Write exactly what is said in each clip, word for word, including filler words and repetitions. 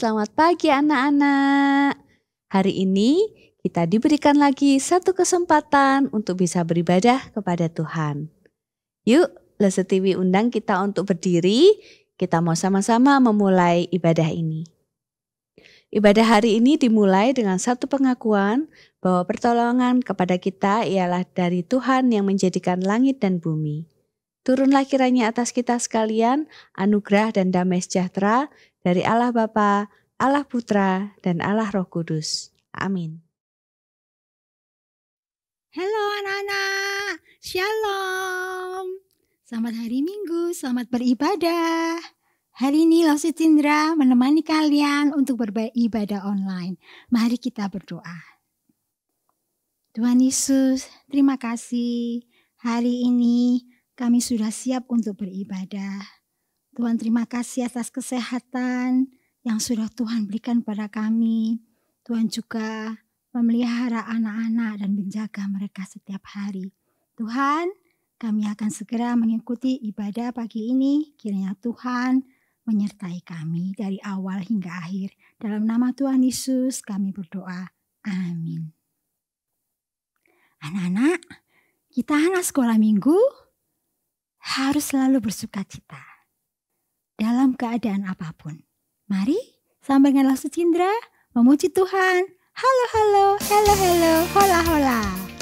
selamat pagi anak-anak. Hari ini kita diberikan lagi satu kesempatan untuk bisa beribadah kepada Tuhan. Yuk, Lese T V undang kita untuk berdiri, kita mau sama-sama memulai ibadah ini. Ibadah hari ini dimulai dengan satu pengakuan bahwa pertolongan kepada kita ialah dari Tuhan yang menjadikan langit dan bumi. Turunlah kiranya atas kita sekalian anugerah dan damai sejahtera dari Allah Bapa, Allah Putra, dan Allah Roh Kudus. Amin. Halo anak-anak, Shalom. Selamat hari Minggu, selamat beribadah. Hari ini Lose Cindra menemani kalian untuk beribadah online. Mari kita berdoa. Tuhan Yesus, terima kasih. Hari ini kami sudah siap untuk beribadah. Tuhan, terima kasih atas kesehatan yang sudah Tuhan berikan pada kami. Tuhan juga memelihara anak-anak dan menjaga mereka setiap hari. Tuhan, kami akan segera mengikuti ibadah pagi ini. Kiranya Tuhan menyertai kami dari awal hingga akhir. Dalam nama Tuhan Yesus kami berdoa. Amin. Anak-anak, kita anak sekolah minggu harus selalu bersuka cita dalam keadaan apapun. Mari sambil dengan Lose Cindra memuji Tuhan. Halo, halo, halo, halo, hola, hola.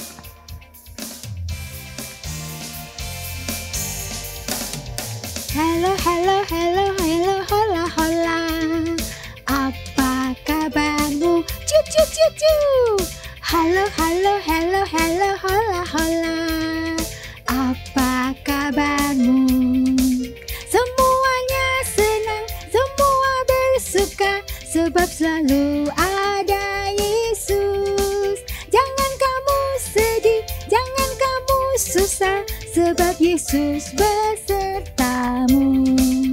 Halo, halo, halo, halo, hola, hola. Apa kabarmu? Cu, cu, cu, cu. Halo, halo, halo, halo, hola, hola. Apa kabarmu? Semuanya senang, semua bersuka, sebab selalu ada Yesus. Jangan kamu sedih, jangan kamu susah, sebab Yesus besertamu.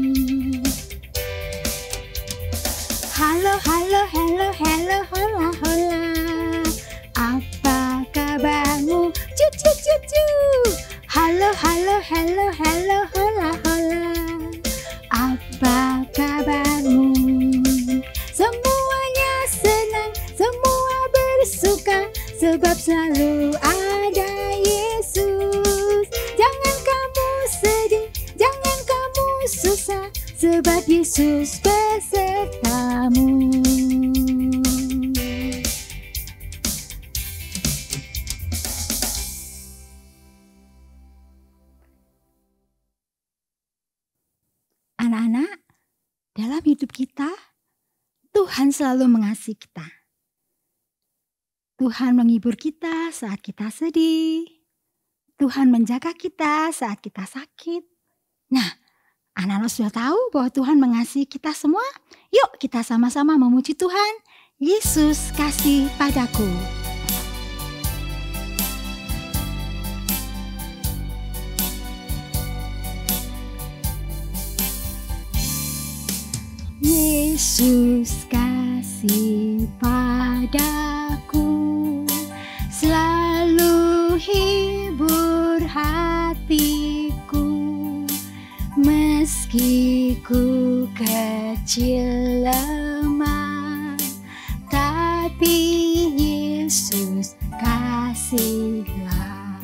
Halo, halo, halo, halo, hola, hola. Apa kabarmu? Cu, cu, cu, cu. Halo, halo, halo, halo, hola, hola. Apa kabarmu? Semuanya senang, semua bersuka, sebab selalu ada Yesus. Jangan kamu sedih, jangan kamu susah, sebab Yesus besertamu. Anak-anak, dalam hidup kita, Tuhan selalu mengasihi kita. Tuhan menghibur kita saat kita sedih. Tuhan menjaga kita saat kita sakit. Nah, anak-anak sudah tahu bahwa Tuhan mengasihi kita semua? Yuk kita sama-sama memuji Tuhan. Yesus kasih padaku. Yesus kasih padaku, selalu hibur hatiku. Meski ku kecil lemah, tapi Yesus kasihlah.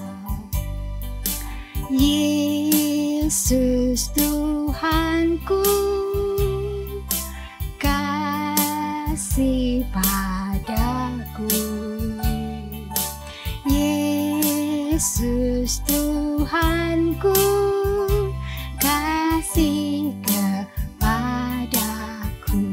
Yesus Tuhanku, kasih padaku. Yesus Tuhanku, kasih kepadaku.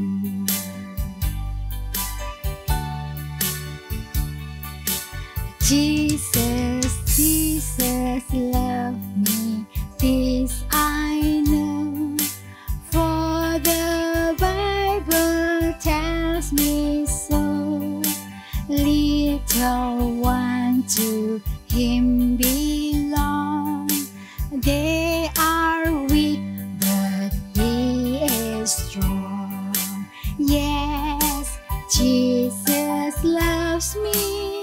Jesus, Jesus love me, this I know, for the Bible tells me so. Little one to Him belong, they are weak but He is strong. Yes, Jesus loves me.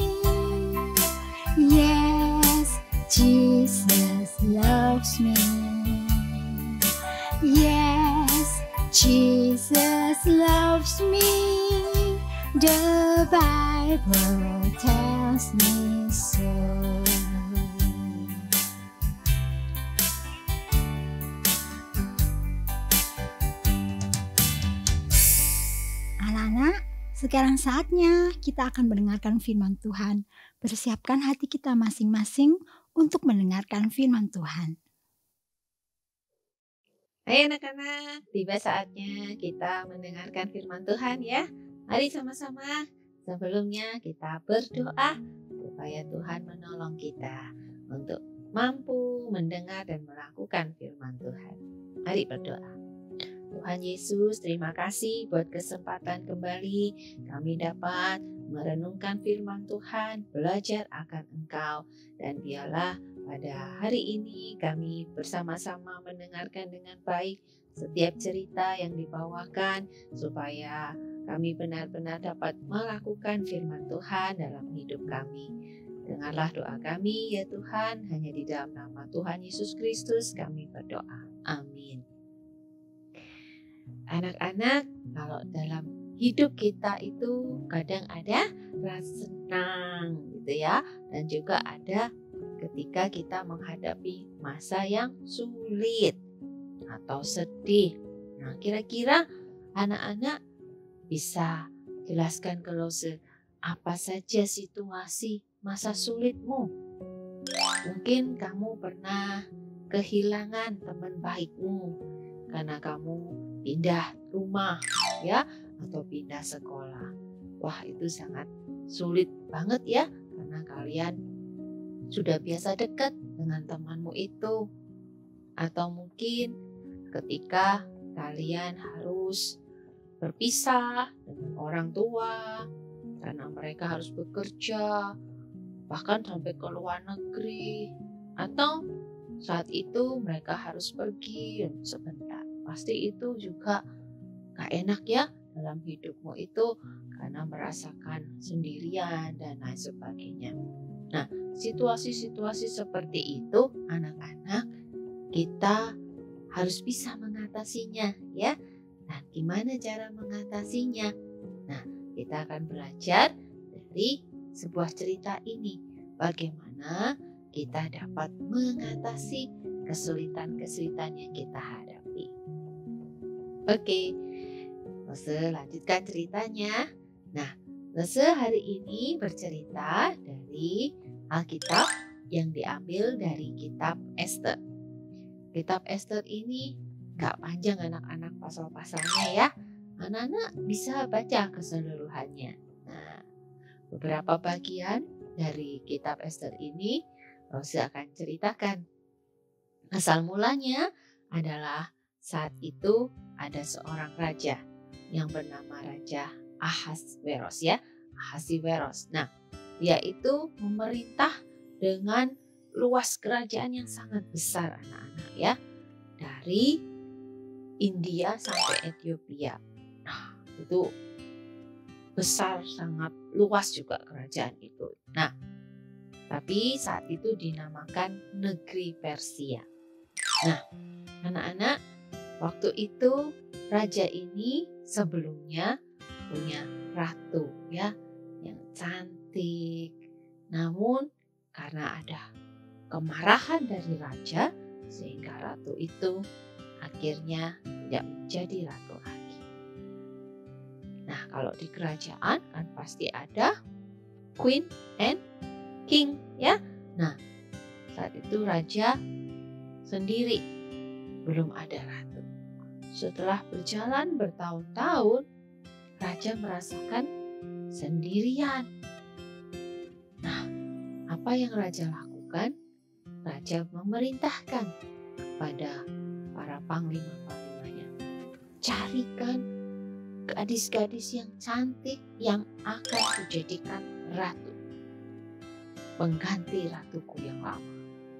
Yes, Jesus loves me. Yes, Jesus loves loves me. The Bible tells me so. Anak-anak, sekarang saatnya kita akan mendengarkan firman Tuhan. Persiapkan hati kita masing-masing untuk mendengarkan firman Tuhan. Hai anak-anak, tiba saatnya kita mendengarkan firman Tuhan ya. Mari sama-sama. Sebelumnya kita berdoa supaya Tuhan menolong kita untuk mampu mendengar dan melakukan firman Tuhan. Mari berdoa. Tuhan Yesus, terima kasih buat kesempatan kembali kami dapat merenungkan firman Tuhan, belajar akan Engkau, dan biarlah pada hari ini kami bersama-sama mendengarkan dengan baik setiap cerita yang dibawakan supaya kami benar-benar dapat melakukan firman Tuhan dalam hidup kami. Dengarlah doa kami ya Tuhan, hanya di dalam nama Tuhan Yesus Kristus kami berdoa. Amin. Anak-anak, kalau dalam hidup kita itu kadang ada rasa senang gitu ya, dan juga ada ketika kita menghadapi masa yang sulit atau sedih. Nah, kira-kira anak-anak bisa jelaskan kalau apa saja situasi masa sulitmu. Mungkin kamu pernah kehilangan teman baikmu karena kamu pindah rumah ya, atau pindah sekolah. Wah, itu sangat sulit banget ya, karena kalian sudah biasa dekat dengan temanmu itu. Atau mungkin ketika kalian harus berpisah dengan orang tua karena mereka harus bekerja, bahkan sampai ke luar negeri, atau saat itu mereka harus pergi sebentar. Pasti itu juga gak enak ya dalam hidupmu itu, karena merasakan sendirian dan lain sebagainya. Nah, situasi-situasi seperti itu anak-anak kita harus bisa mengatasinya ya. Nah, gimana cara mengatasinya? Nah, kita akan belajar dari sebuah cerita ini. Bagaimana kita dapat mengatasi kesulitan-kesulitan yang kita hadapi. Oke, Lose lanjutkan ceritanya. Nah, Lose hari ini bercerita dari Alkitab yang diambil dari kitab Ester. Kitab Ester ini gak panjang anak-anak pasal-pasalnya ya. Anak-anak bisa baca keseluruhannya. Nah, beberapa bagian dari kitab Ester ini Lose akan ceritakan. Asal mulanya adalah saat itu ada seorang raja yang bernama Raja Ahasveros ya, Ahasiveros. Nah, dia itu memerintah dengan luas kerajaan yang sangat besar anak-anak ya, dari India sampai Ethiopia. Nah, itu besar, sangat luas juga kerajaan itu. Nah, tapi saat itu dinamakan negeri Persia. Nah, anak-anak, waktu itu raja ini sebelumnya punya ratu ya yang cantik. Namun karena ada kemarahan dari raja sehingga ratu itu akhirnya tidak menjadi ratu lagi. Nah, kalau di kerajaan kan pasti ada queen and king ya. Nah, saat itu raja sendiri, belum ada ratu. Setelah berjalan bertahun-tahun, raja merasakan sendirian. Nah, apa yang raja lakukan? Raja memerintahkan kepada para panglima-panglimanya, carikan gadis-gadis yang cantik yang akan dijadikan ratu, pengganti ratuku yang lama.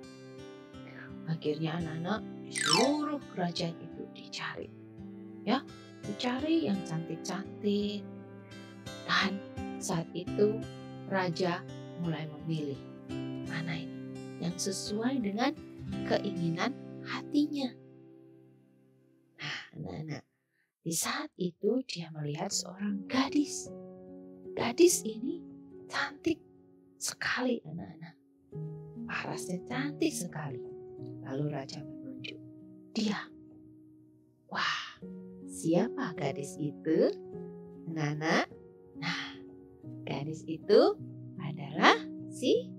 Akhirnya anak-anak di seluruh kerajaan itu dicari, ya, dicari yang cantik-cantik. Dan saat itu raja mulai memilih mana ini yang sesuai dengan keinginan hatinya. Nah, anak-anak, Di saat itu dia melihat seorang gadis. Gadis ini cantik sekali anak-anak. Parasnya cantik sekali. Lalu raja menunjuk. Dia. Wah, siapa gadis itu? Anak-anak. Nah, gadis itu adalah si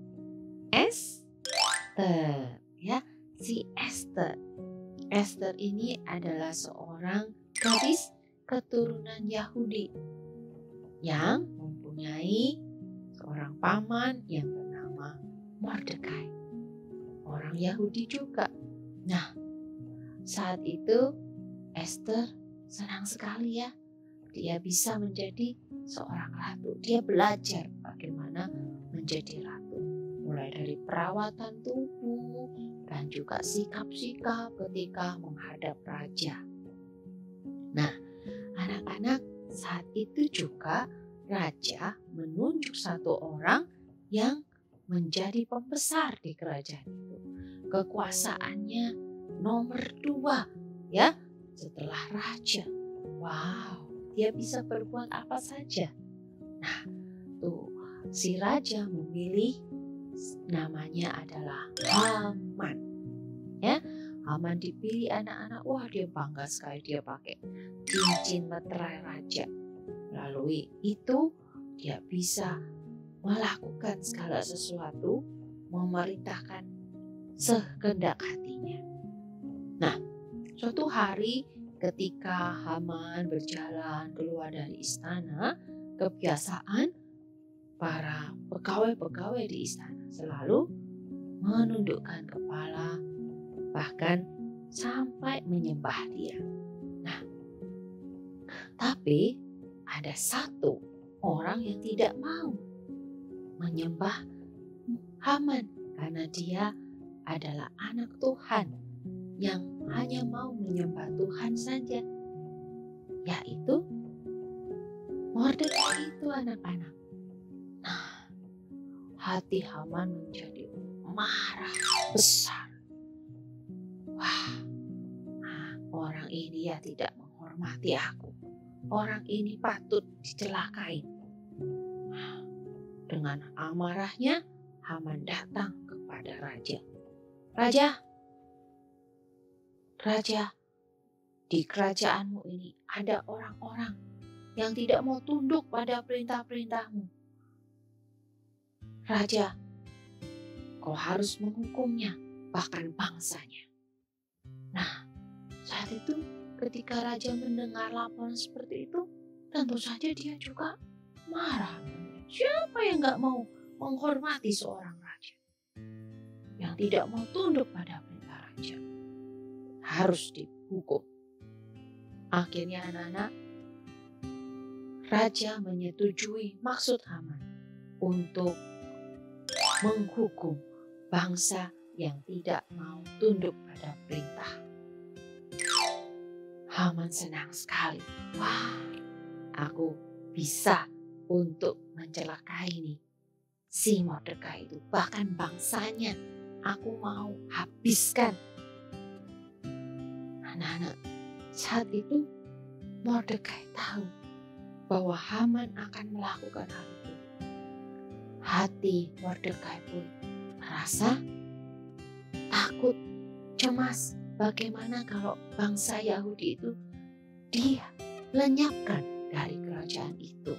Esther. Ya, si Esther. Esther ini adalah seorang gadis keturunan Yahudi yang mempunyai seorang paman yang bernama Mordekai, orang Yahudi juga. Nah, saat itu Esther senang sekali ya, dia bisa menjadi seorang ratu. Dia belajar bagaimana menjadi ratu, mulai dari perawatan tubuh dan juga sikap-sikap ketika menghadap raja. Nah, anak-anak, saat itu juga raja menunjuk satu orang yang menjadi pembesar di kerajaan itu. Kekuasaannya nomor dua ya setelah raja. Wow, dia bisa berbuat apa saja. Nah, tuh si raja memilih namanya adalah Haman. Ya, Haman dipilih anak-anak. Wah, dia bangga sekali, dia pakai cincin meterai raja. Melalui itu dia bisa melakukan segala sesuatu, memerintahkan sekehendak hatinya. Nah, suatu hari ketika Haman berjalan keluar dari istana, kebiasaan para pegawai-pegawai di istana selalu menundukkan kepala, bahkan sampai menyembah dia. Nah, tapi ada satu orang yang tidak mau menyembah Haman karena dia adalah anak Tuhan yang hanya mau menyembah Tuhan saja, yaitu Mordekai itu anak-anak. Nah, hati Haman menjadi marah besar. Wah, nah, orang ini ya tidak menghormati aku. Orang ini patut dicelakai. Nah, dengan amarahnya Haman datang kepada raja. Raja, Raja, di kerajaanmu ini ada orang-orang yang tidak mau tunduk pada perintah-perintahmu. Raja, kau harus menghukumnya, bahkan bangsanya. Nah, saat itu ketika raja mendengar laporan seperti itu, tentu saja dia juga marah. Siapa yang gak mau menghormati seorang raja yang tidak mau tunduk pada perintah raja? Harus dihukum. Akhirnya anak-anak, raja menyetujui maksud Haman untuk menghukum bangsa yang tidak mau tunduk pada perintah. Haman senang sekali. Wah, aku bisa untuk mencelakai nih si Mordekai itu, bahkan bangsanya aku mau habiskan. Anak-anak, saat itu Mordekai tahu bahwa Haman akan melakukan hal itu. Hati Mordekai pun merasa takut, cemas. Bagaimana kalau bangsa Yahudi itu dia lenyapkan dari kerajaan itu?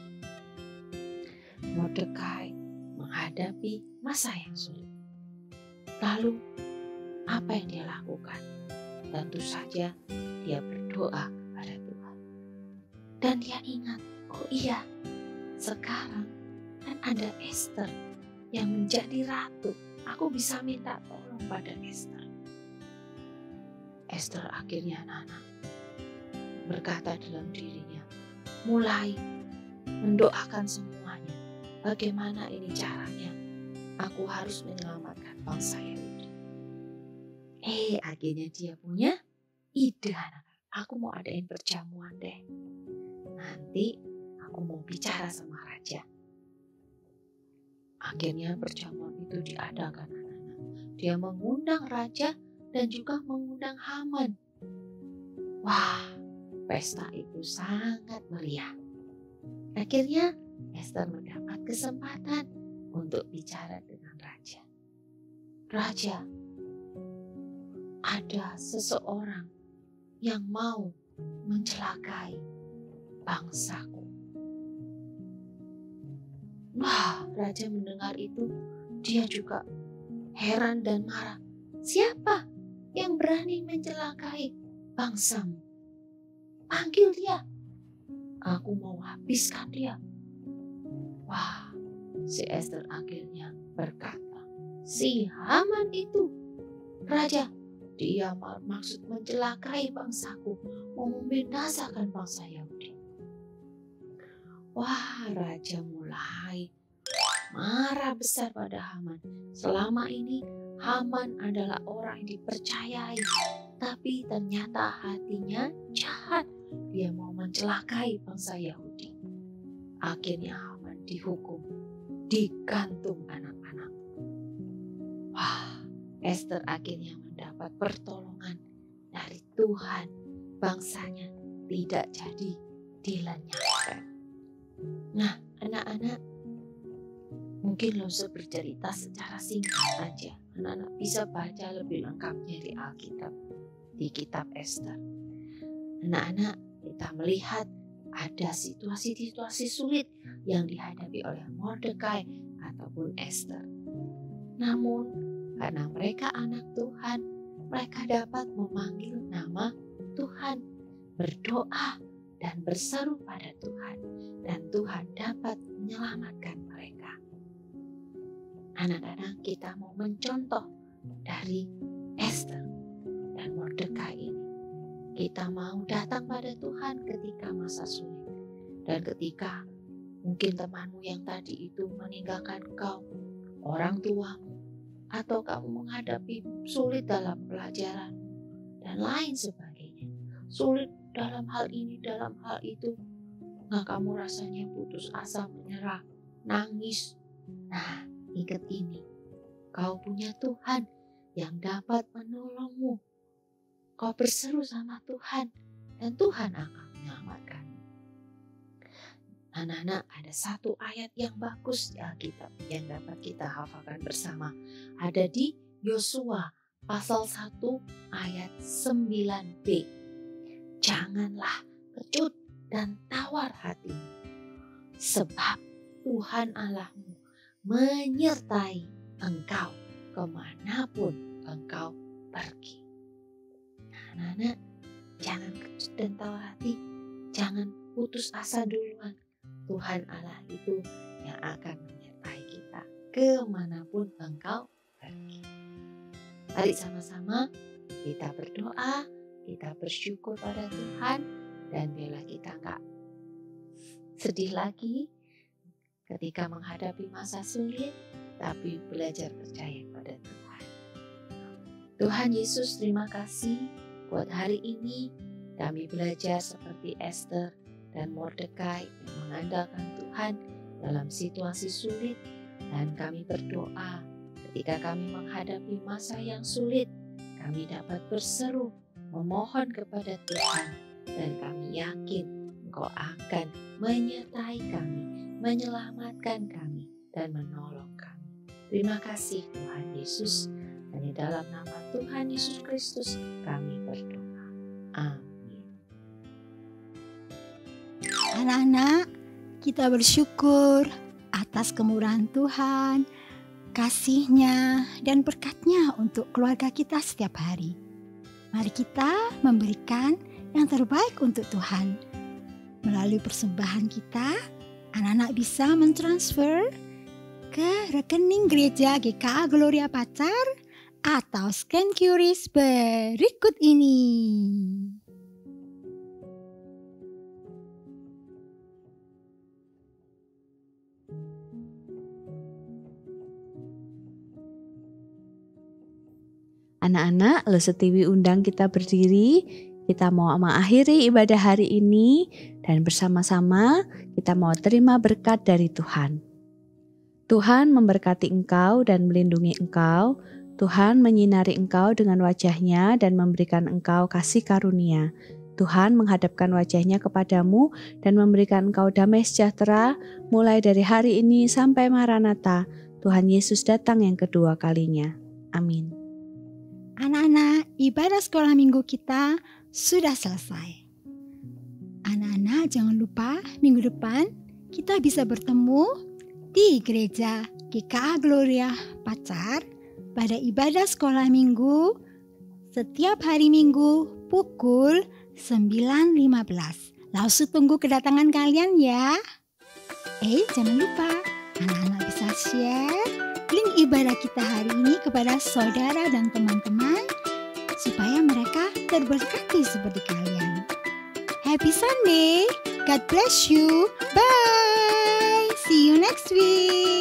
Mordekai menghadapi masa yang sulit. Lalu apa yang dia lakukan? Tentu saja dia berdoa pada Tuhan. Dan dia ingat, oh iya, sekarang kan ada Esther yang menjadi ratu. Aku bisa minta tolong pada Esther. Esther akhirnya anak-anak berkata dalam dirinya, mulai mendoakan semuanya. Bagaimana ini caranya? Aku harus menyelamatkan bangsa Yahudi. Eh, akhirnya dia punya ide, anak-anak. Aku mau adain perjamuan deh. Nanti aku mau bicara sama raja. Akhirnya perjamuan itu diadakan, anak-anak. Dia mengundang raja dan juga mengundang Haman. Wah, pesta itu sangat meriah. Akhirnya Ester mendapat kesempatan untuk bicara dengan raja. Raja, ada seseorang yang mau mencelakai bangsaku. Wah, raja mendengar itu, dia juga heran dan marah. Siapa yang berani mencelakai bangsamu? Panggil dia. Aku mau habiskan dia. Wah, si Ester akhirnya berkata, si Haman itu, raja, dia maksud mencelakai bangsaku, mau membinasakan bangsa Yahudi. Wah, raja mulai marah besar pada Haman. Selama ini Haman adalah orang yang dipercayai, tapi ternyata hatinya jahat. Dia mau mencelakai bangsa Yahudi. Akhirnya Haman dihukum, digantung anak-anak. Wah, Ester akhirnya mendapat pertolongan dari Tuhan. Bangsanya tidak jadi dilenyapkan. Nah, anak-anak, mungkin Lose bercerita secara singkat aja. Anak-anak bisa baca lebih lengkapnya di Alkitab, di kitab Ester. Anak-anak, kita melihat ada situasi-situasi sulit yang dihadapi oleh Mordekai ataupun Ester. Namun, karena mereka anak Tuhan, mereka dapat memanggil nama Tuhan, berdoa dan berseru pada Tuhan, dan Tuhan dapat menyelamatkan mereka. Anak-anak, kita mau mencontoh dari Ester dan Mordekai ini. Kita mau datang pada Tuhan ketika masa sulit, dan ketika mungkin temanmu yang tadi itu meninggalkan kau, orang tuamu, atau kamu menghadapi sulit dalam pelajaran dan lain sebagainya. Sulit dalam hal ini, dalam hal itu. Nah, kamu rasanya putus asa, menyerah, nangis. Nah, ingat ini. Kau punya Tuhan yang dapat menolongmu. Kau berseru sama Tuhan dan Tuhan akan menyelamatkan. Anak-anak, ada satu ayat yang bagus di Alkitab yang dapat kita hafalkan bersama. Ada di Yosua pasal satu ayat sembilan b. Janganlah kecut dan tawar hatimu, sebab Tuhan Allahmu menyertai engkau kemanapun engkau pergi. Nah, anak-anak, jangan kecut dan tawar hati, jangan putus asa duluan. Tuhan Allah itu yang akan menyertai kita kemanapun engkau pergi. Mari sama-sama kita berdoa, kita bersyukur pada Tuhan, dan biarlah kita enggak sedih lagi ketika menghadapi masa sulit, tapi belajar percaya pada Tuhan. Tuhan Yesus, terima kasih buat hari ini kami belajar seperti Ester dan Mordekai yang mengandalkan Tuhan dalam situasi sulit, dan kami berdoa ketika kami menghadapi masa yang sulit, kami dapat berseru memohon kepada Tuhan, dan kami yakin Engkau akan menyertai kami, menyelamatkan kami, dan menolong kami. Terima kasih Tuhan Yesus, dan di dalam nama Tuhan Yesus Kristus kami berdoa. Amin. Anak-anak, kita bersyukur atas kemurahan Tuhan, kasih-Nya, dan berkat-Nya untuk keluarga kita setiap hari. Mari kita memberikan yang terbaik untuk Tuhan. Melalui persembahan kita, anak-anak bisa mentransfer ke rekening gereja G K A Gloria Pacar atau scan Q R I S berikut ini. Anak-anak, Lose T V undang kita berdiri. Kita mau mengakhiri ibadah hari ini, dan bersama-sama kita mau terima berkat dari Tuhan. Tuhan memberkati engkau dan melindungi engkau. Tuhan menyinari engkau dengan wajah-Nya dan memberikan engkau kasih karunia. Tuhan menghadapkan wajahnya kepadamu dan memberikan engkau damai sejahtera mulai dari hari ini sampai Maranatha, Tuhan Yesus datang yang kedua kalinya. Amin. Anak-anak, ibadah sekolah minggu kita sudah selesai. Anak-anak, jangan lupa minggu depan kita bisa bertemu di gereja G K A Gloria Pacar pada ibadah sekolah minggu setiap hari Minggu pukul sembilan lima belas. Langsung tunggu kedatangan kalian ya. Eh, jangan lupa anak-anak bisa share link ibadah kita hari ini kepada saudara dan teman-teman supaya mereka terberkati seperti kalian. Happy Sunday. God bless you. Bye. See you next week.